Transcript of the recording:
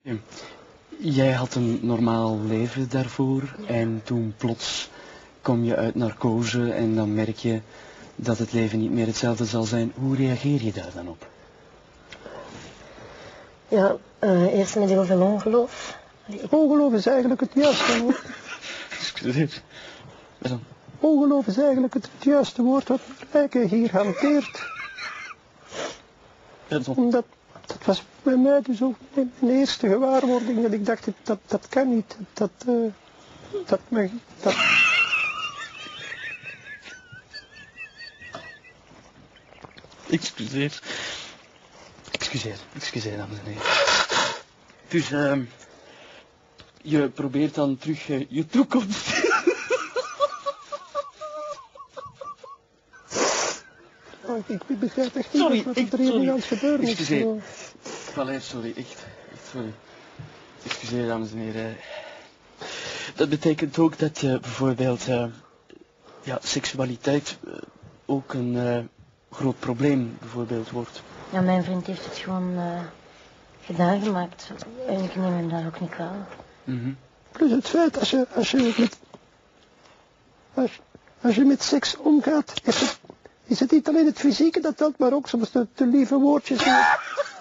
Ja. Jij had een normaal leven daarvoor en toen plots kom je uit narcose en dan merk je dat het leven niet meer hetzelfde zal zijn. Hoe reageer je daar dan op? Ja, eerst met heel veel ongeloof. Ongeloof is eigenlijk het juiste woord. Excuseer. Wat dan? Ongeloof is eigenlijk het juiste woord wat Rijke hier hanteert. Dat was bij mij dus ook mijn eerste gewaarwording dat ik dacht, dat kan niet. Excuseer, dames en heren. Dus, je probeert dan terug je toekomst. Ik begrijp echt niet wat er hier aan het gebeuren is. Excuseer. Valer, sorry, echt sorry. Excuseer, dames en heren. Dat betekent ook dat je bijvoorbeeld, seksualiteit ook een groot probleem bijvoorbeeld wordt. Ja, mijn vriend heeft het gewoon gedaan gemaakt. En ik neem hem daar ook niet kwalijk. Plus het feit, als je met seks omgaat, is het niet alleen het fysieke dat telt, maar ook soms de lieve woordjes.